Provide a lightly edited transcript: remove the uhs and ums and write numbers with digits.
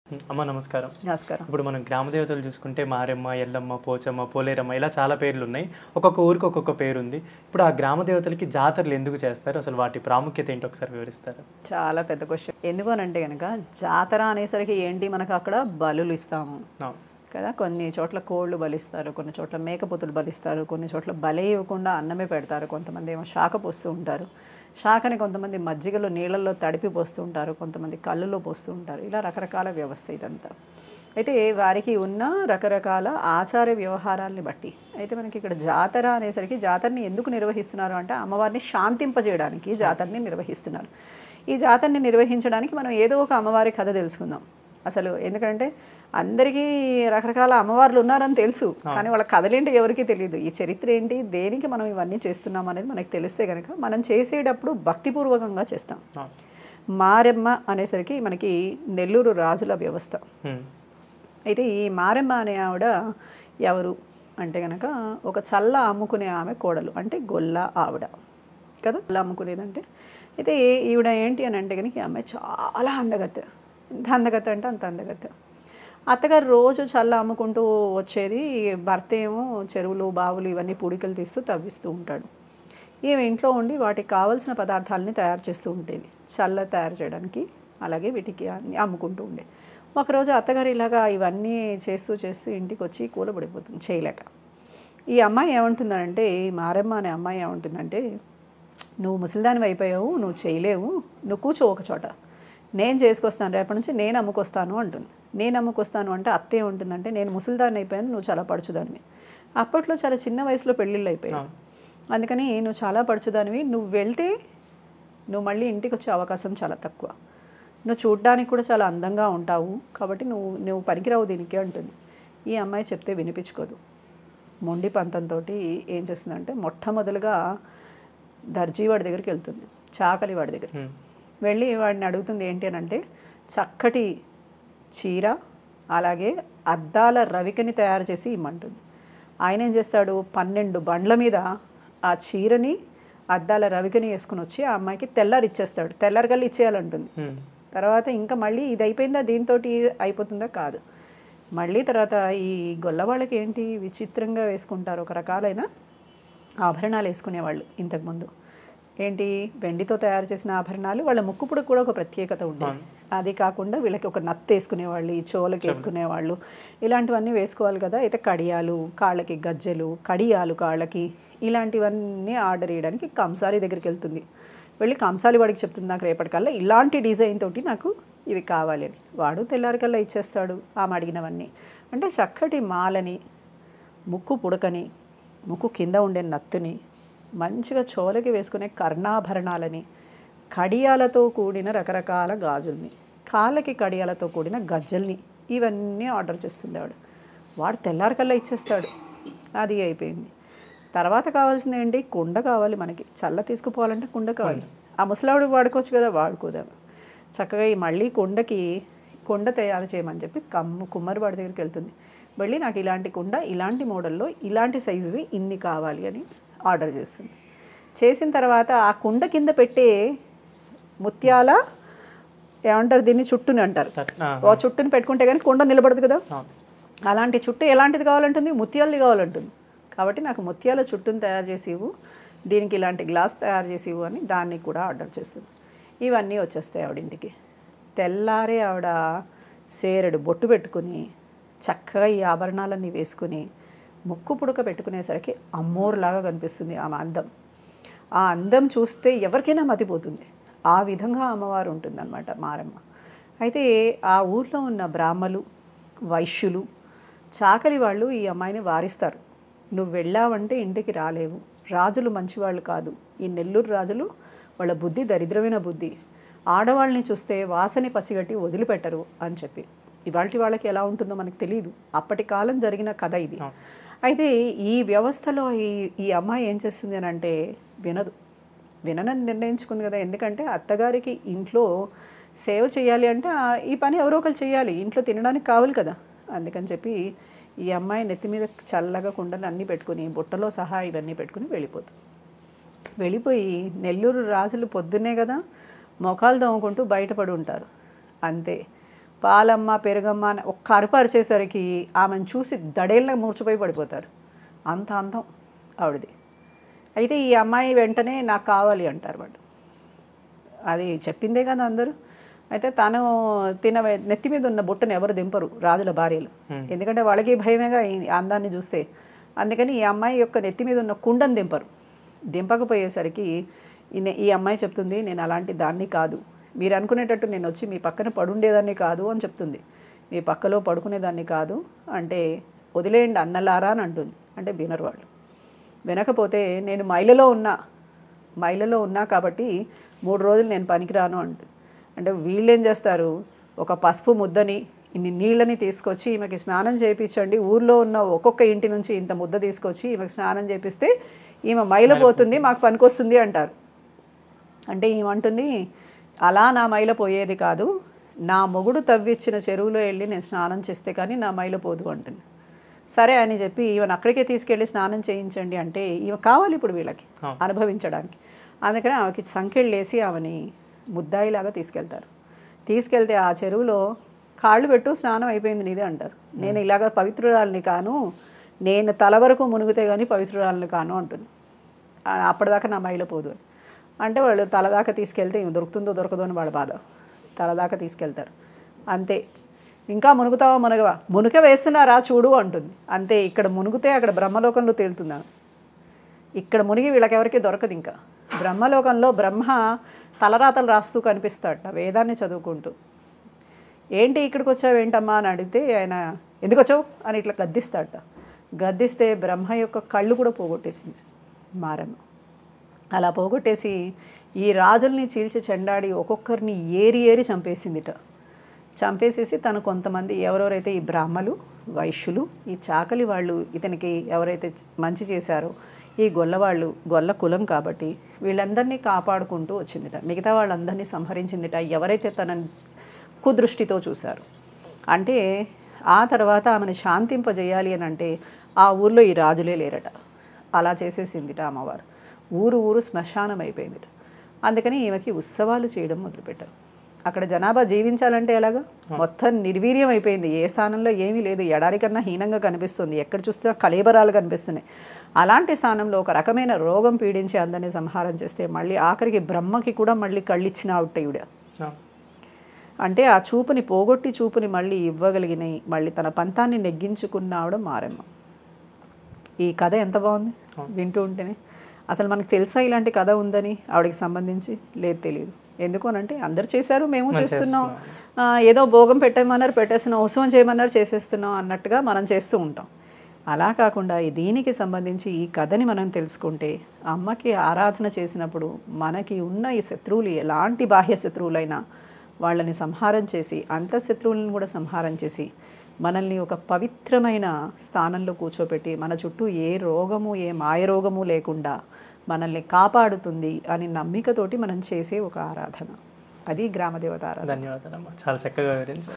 అమ్మ నమస్కారం. నమస్కారం. ఇప్పుడు మనం గ్రామ దేవతలు చూసుకుంటే మారెమ్మ, ఎల్లమ్మ, పోచమ్మ, పోలేరమ్మ ఇలా చాలా పేర్లున్నాయి. ఒక్కొక్క ఊరికి ఒక్కొక్క పేరుంది. ఇప్పుడు ఆ గ్రామ దేవతలకి జాతరలు ఎందుకు చేస్తారు? అసలు వాటి ప్రాముఖ్యత ఏంటో ఒకసారి వివరిస్తారా? చాలా పెద్ద క్వశ్చన్. ఎందుకు అని అంటే కనుక జాతర అనేసరికి ఏంటి మనకు అక్కడ బలులు ఇస్తాము కదా. కొన్ని చోట్ల కోళ్ళు బలిస్తారు, కొన్ని చోట్ల మేకపోతులు బలిస్తారు, కొన్ని చోట్ల బలి ఇవ్వకుండా అన్నమే పెడతారు. కొంతమంది ఏమో శాఖ పోస్తూ ఉంటారు. శాఖని కొంతమంది మజ్జిగలో నీళ్ళల్లో తడిపి పోస్తూ ఉంటారు, కొంతమంది కళ్ళులో పోస్తూ ఉంటారు. ఇలా రకరకాల వ్యవస్థ ఇదంతా. అయితే వారికి ఉన్న రకరకాల ఆచార వ్యవహారాల్ని బట్టి అయితే మనకి ఇక్కడ జాతర అనేసరికి జాతరని ఎందుకు నిర్వహిస్తున్నారు అంటే అమ్మవారిని శాంతింపజేయడానికి జాతరని నిర్వహిస్తున్నారు. ఈ జాతరని నిర్వహించడానికి మనం ఏదో ఒక అమ్మవారి కథ తెలుసుకుందాం అసలు. ఎందుకంటే అందరికీ రకరకాల అమ్మవార్లు ఉన్నారని తెలుసు, కానీ వాళ్ళ కథలేంటి ఎవరికీ తెలియదు. ఈ చరిత్ర ఏంటి, దేనికి మనం ఇవన్నీ చేస్తున్నాం అనేది మనకు తెలిస్తే కనుక మనం చేసేటప్పుడు భక్తిపూర్వకంగా చేస్తాం. మారెమ్మ అనేసరికి మనకి నెల్లూరు రాజుల వ్యవస్థ. అయితే ఈ మారెమ్మ అనే ఆవిడ ఎవరు అంటే కనుక ఒక చల్ల అమ్ముకునే ఆమె కోడలు, అంటే గొల్ల ఆవిడ కదా. గొల్ల అమ్ముకునేదంటే అయితే ఈవిడ ఏంటి అని అంటే కనుక ఆమె చాలా అందగత్తె. ఎంత అందగత్తె అంటే అంత అందగత్తె. అత్తగారు రోజు చల్ల అమ్ముకుంటూ వచ్చేది, భర్త ఏమో చెరువులు బావులు ఇవన్నీ పూడికలు తీస్తూ తవ్విస్తూ ఉంటాడు. ఈమె ఇంట్లో ఉండి వాటికి కావాల్సిన పదార్థాలని తయారు చేస్తూ ఉండేది, చల్ల తయారు చేయడానికి, అలాగే వీటికి అన్ని అమ్ముకుంటూ ఉండే. ఒకరోజు అత్తగారు ఇలాగా ఇవన్నీ చేస్తూ చేస్తూ ఇంటికి వచ్చి కూలబడిపోతుంది చేయలేక. ఈ అమ్మాయి ఏమంటుందంటే, మారెమ్మ అనే అమ్మాయి ఏమంటుందంటే, నువ్వు ముసలిదానివి అయిపోయావు, నువ్వు చేయలేవు, నువ్వు కూర్చో ఒక చోట, నేను చేసుకొస్తాను, రేపటి నుంచి నేను అమ్ముకొస్తాను అంటుంది. నేను అమ్ముకొస్తాను అంటే అత్త ఏముంటుందంటే, నేను ముసలిదాన్ని అయిపోయాను, నువ్వు చాలా పడుచుదానివి. అప్పట్లో చాలా చిన్న వయసులో పెళ్ళిళ్ళు అయిపోయాయి, అందుకని నువ్వు చాలా పడుచుదానివి, నువ్వు వెళ్తే నువ్వు మళ్ళీ ఇంటికి వచ్చే అవకాశం చాలా తక్కువ, నువ్వు చూడ్డానికి కూడా చాలా అందంగా ఉంటావు, కాబట్టి నువ్వు పనికిరావు దీనికి అంటుంది. ఈ అమ్మాయి చెప్తే వినిపించుకోదు. మొండి పంతంతో ఏం చేస్తుందంటే మొట్టమొదలుగా దర్జీ వాడి దగ్గరికి వెళ్తుంది, చాకలి వాడి దగ్గరికి వెళ్ళి వాడిని అడుగుతుంది ఏంటి అని అంటే, చక్కటి చీర అలాగే అద్దాల రవికని తయారు చేసి ఇమ్మంటుంది. ఆయన ఏం చేస్తాడు, 12 బండ్ల మీద ఆ చీరని అద్దాల రవికని వేసుకుని వచ్చి ఆ అమ్మాయికి తెల్లారి ఇచ్చేస్తాడు. తెల్లారికల్లా ఇచ్చేయాలంటుంది. తర్వాత ఇంకా మళ్ళీ ఇది అయిపోయిందా దీంతో అయిపోతుందా, కాదు. మళ్ళీ తర్వాత ఈ గొల్లవాళ్ళకి ఏంటి విచిత్రంగా వేసుకుంటారు, ఒక రకాలైన ఆభరణాలు వేసుకునేవాళ్ళు ఇంతకుముందు. ఏంటి, వెండితో తయారు చేసిన ఆభరణాలు. వాళ్ళ ముక్కుపుడు కూడా ఒక ప్రత్యేకత ఉండేది. అది కాకుండా వీళ్ళకి ఒక నత్త వేసుకునేవాళ్ళు, ఈ చోలకి వేసుకునేవాళ్ళు, ఇలాంటివన్నీ వేసుకోవాలి కదా. అయితే కడియాలు, కాళ్ళకి గజ్జెలు, కడియాలు కాళ్ళకి, ఇలాంటివన్నీ ఆర్డర్ చేయడానికి కంసాలి దగ్గరికి వెళ్తుంది. వెళ్ళి కంసాలి వాడికి చెప్తుంది, నాకు రేపటికల్లా ఇలాంటి డిజైన్ తోటి నాకు ఇవి కావాలి అని. వాడు తెల్లారికల్లా ఇచ్చేస్తాడు ఆమె అడిగినవన్నీ. అంటే చక్కటి మాలని, ముక్కు పుడకని, ముక్కు కింద ఉండే నత్తుని, మంచిగా చోలకి వేసుకునే కర్ణాభరణాలని, కడియాలతో కూడిన రకరకాల గాజుల్ని, కాళ్ళకి కడియాలతో కూడిన గజ్జల్ని, ఇవన్నీ ఆర్డర్ చేస్తుంది ఆవిడ. వాడు తెల్లారికల్లా ఇచ్చేస్తాడు. అది అయిపోయింది. తర్వాత కావాల్సింది ఏంటి, కుండ కావాలి మనకి. చల్ల తీసుకుపోవాలంటే కుండ కావాలి. ఆ ముసలావిడ వాడుకోవచ్చు కదా, వాడుకోదాము. చక్కగా మళ్ళీ కుండ తయారు చేయమని చెప్పి కుమ్మరి వాడి దగ్గరికి వెళ్తుంది. వెళ్ళి నాకు ఇలాంటి కుండ, ఇలాంటి మోడల్లో, ఇలాంటి సైజువి ఇన్ని కావాలి అని ఆర్డర్ చేస్తుంది. చేసిన తర్వాత ఆ కుండ కింద పెట్టే ముత్యాల ఏమంటారు దీన్ని, చుట్టుని అంటారు. ఓ చుట్టుని పెట్టుకుంటే కానీ కుండ నిలబడదు కదా. అలాంటి చుట్టు ఎలాంటిది కావాలంటుంది, ముత్యాలది కావాలంటుంది. కాబట్టి నాకు ముత్యాల చుట్టుని తయారు చేసి ఇవ్వు, దీనికి ఇలాంటి గ్లాస్ తయారు చేసి ఇవ్వు అని దాన్ని కూడా ఆర్డర్ చేస్తుంది. ఇవన్నీ వచ్చేస్తాయి ఆవిడ ఇంటికి. తెల్లారే ఆవిడ సేరెడు బొట్టు పెట్టుకుని చక్కగా ఈ ఆభరణాలన్నీ వేసుకుని ముక్కు పుడక పెట్టుకునేసరికి అమ్మోరులాగా కనిపిస్తుంది ఆమె అందం. ఆ అందం చూస్తే ఎవరికైనా మతిపోతుంది. ఆ విధంగా అమ్మవారు ఉంటుందన్నమాట మారెమ్మ. అయితే ఆ ఊర్లో ఉన్న బ్రాహ్మలు, వైశ్యులు, చాకలి వాళ్ళు ఈ అమ్మాయిని వారిస్తారు. నువ్వు వెళ్ళావంటే ఇంటికి రాలేవు, రాజులు మంచివాళ్ళు కాదు, ఈ నెల్లూరు రాజులు వాళ్ళ బుద్ధి దరిద్రమైన బుద్ధి, ఆడవాళ్ళని చూస్తే వాసని పసిగట్టి వదిలిపెట్టరు అని చెప్పి. ఇవాళ వాళ్ళకి ఎలా ఉంటుందో మనకు తెలియదు, అప్పటి కాలం జరిగిన కథ ఇది. అయితే ఈ వ్యవస్థలో ఈ అమ్మాయి ఏం చేస్తుంది అని అంటే, విననని నిర్ణయించుకుంది కదా. ఎందుకంటే అత్తగారికి ఇంట్లో సేవ చేయాలి అంటే ఈ పని ఎవరో ఒకరు చేయాలి, ఇంట్లో తినడానికి కావాలి కదా. అందుకని చెప్పి ఈ అమ్మాయి నెత్తి మీద చల్లగా కుండలు అన్నీ పెట్టుకుని, బుట్టలో సహా ఇవన్నీ పెట్టుకుని వెళ్ళిపోయి నెల్లూరు రాజులు పొద్దున్నే కదా మొఖాలు తోముకుంటూ బయటపడి ఉంటారు. అంతే పాలమ్మ పెరుగమ్మ అని ఒక్క అరుపు అరిచేసరికి ఆమెను చూసి దడేళ్ళ మూర్చిపోయి పడిపోతారు. అంత అందం ఆవిడది. అయితే ఈ అమ్మాయి వెంటనే నాకు కావాలి అంటారు వాళ్ళు. అది చెప్పిందే కదా అందరూ. అయితే తను నెత్తి మీద ఉన్న బుట్టను ఎవరు దింపరు రాజుల భార్యలు, ఎందుకంటే వాళ్ళకి భయమేగా ఈ అందాన్ని చూస్తే. అందుకని ఈ అమ్మాయి యొక్క నెత్తి మీద ఉన్న కుండను దింపరు. దింపకపోయేసరికి ఈ అమ్మాయి చెప్తుంది, నేను అలాంటి దాన్ని కాదు, మీరు అనుకునేటట్టు నేను వచ్చి మీ పక్కన పడుండేదాన్ని కాదు అని చెప్తుంది. మీ పక్కలో పడుకునేదాన్ని కాదు అంటే వదిలేయండి అన్నలారా అని అంటుంది. అంటే వినరు వాళ్ళు. వినకపోతే నేను మైలలో ఉన్నా కాబట్టి 3 రోజులు నేను పనికిరాను అంటే వీళ్ళు ఏం చేస్తారు, ఒక పసుపు ముద్దని ఇన్ని నీళ్ళని తీసుకొచ్చి ఈమెకి స్నానం చేయించండి, ఊర్లో ఉన్న ఒక్కొక్క ఇంటి నుంచి ఇంత ముద్ద తీసుకొచ్చి ఈమెకి స్నానం చేపిస్తే ఈమె మైల పోతుంది, మాకు పనికొస్తుంది అంటారు. అంటే ఈమంటుంది, అలా నా మైల పోయేది కాదు, నా మొగుడు తవ్విచ్చిన చెరువులో వెళ్ళి నేను స్నానం చేస్తే కానీ నా మైల పోదు అంటుంది. సరే అని చెప్పి ఈమెను అక్కడికే తీసుకెళ్ళి స్నానం చేయించండి అంటే ఈమె కావాలి ఇప్పుడు వీళ్ళకి అనుభవించడానికి. అందుకని ఆమెకి సంఖ్యలు వేసి ఆమెని ముద్దాయిలాగా తీసుకెళ్తే ఆ చెరువులో కాళ్ళు పెట్టు స్నానం అయిపోయింది నీదే అంటారు. నేను ఇలాగ పవిత్రురాలని కాను, నేను తల వరకు మునిగితే కానీ పవిత్రురాలని కాను అంటుంది. అప్పటిదాకా నా మైల పోదు అంటే వాళ్ళు తలదాకా తీసుకెళ్తే దొరుకుతుందో దొరకదో అని వాళ్ళ బాధ. తలదాకా తీసుకెళ్తారు అంతే. ఇంకా మునుగుతావా మునగవా, మునుక వేస్తున్నారా చూడు అంటుంది. అంతే, ఇక్కడ మునిగితే అక్కడ బ్రహ్మలోకంలో తేలుతున్నాను. ఇక్కడ మునిగి వీళ్ళకెవరికి దొరకదు. ఇంకా బ్రహ్మలోకంలో బ్రహ్మ తలరాతలు రాస్తూ కనిపిస్తాడట వేదాన్ని చదువుకుంటూ. ఏంటి ఇక్కడికి వచ్చావు ఏంటమ్మా అని అడిగితే ఆయన ఎందుకు వచ్చావు అని ఇట్లా గద్దిస్తాడట. గద్దిస్తే బ్రహ్మ యొక్క కళ్ళు కూడా పోగొట్టేసింది మారమ్మ. అలా పోగొట్టేసి ఈ రాజుల్ని చీల్చి చెండాడి ఒక్కొక్కరిని ఏరి చంపేసిందిట. చంపేసేసి తను కొంతమంది ఎవరెవరైతే ఈ బ్రాహ్మలు వైశ్యులు ఈ చాకలి వాళ్ళు ఇతనికి ఎవరైతే మంచి చేశారో ఈ గొల్లవాళ్ళు, గొల్ల కులం కాబట్టి వీళ్ళందరినీ కాపాడుకుంటూ వచ్చిందిట. మిగతా వాళ్ళందరినీ సంహరించిందిట ఎవరైతే తనని కుదృష్టితో చూశారు. అంటే ఆ తర్వాత ఆమెను శాంతింపజేయాలి అని అంటే ఆ ఊర్లో ఈ రాజులే లేరట. అలా చేసేసిందిట అమ్మవారు. ఊరు శ్మశానం అయిపోయిందిట. అందుకని ఈమెకి ఉత్సవాలు చేయడం మొదలుపెట్టారు. అక్కడ జనాభా జీవించాలంటే ఎలాగా, మొత్తం నిర్వీర్యం అయిపోయింది. ఏ స్థానంలో ఏమీ లేదు, ఎడారి కన్నా హీనంగా కనిపిస్తుంది, ఎక్కడ చూస్తున్నా కలేబరాలు కనిపిస్తున్నాయి. అలాంటి స్థానంలో ఒక రకమైన రోగం పీడించి అందరినీ సంహారం చేస్తే మళ్ళీ ఆఖరికి బ్రహ్మకి కూడా మళ్ళీ కళ్ళిచ్చిన ఆవిడ. అంటే ఆ చూపుని పోగొట్టి చూపుని మళ్ళీ ఇవ్వగలిగినాయి, మళ్ళీ తన పంతాన్ని నెగ్గించుకున్న ఆవిడ మారమ్మ. ఈ కథ ఎంత బాగుంది వింటూ ఉంటేనే. అసలు మనకు తెలుసా ఇలాంటి కథ ఉందని ఆవిడకి సంబంధించి? లేదు, తెలియదు. ఎందుకు అనంటే అందరు చేశారు, మేము చేస్తున్నాం, ఏదో భోగం పెట్టేమన్నారు పెట్టేస్తున్నాం, ఉత్సవం చేయమన్నారు చేసేస్తున్నాం అన్నట్టుగా మనం చేస్తూ ఉంటాం. అలా కాకుండా దీనికి సంబంధించి ఈ కథని మనం తెలుసుకుంటే అమ్మకి ఆరాధన చేసినప్పుడు మనకి ఉన్న ఈ శత్రువులు ఎలాంటి బాహ్య శత్రువులైనా వాళ్ళని సంహారం చేసి అంతఃశత్రువులను కూడా సంహారం చేసి మనల్ని ఒక పవిత్రమైన స్థానంలో కూర్చోపెట్టి మన చుట్టూ ఏ రోగము ఏ మాయరోగము లేకుండా మనల్ని కాపాడుతుంది అని నమ్మికతోటి మనం చేసే ఒక ఆరాధన. అది గ్రామదేవత ఆరాధన. ధన్యవాదాలమ్మా, చాలా చక్కగా వివరించారు.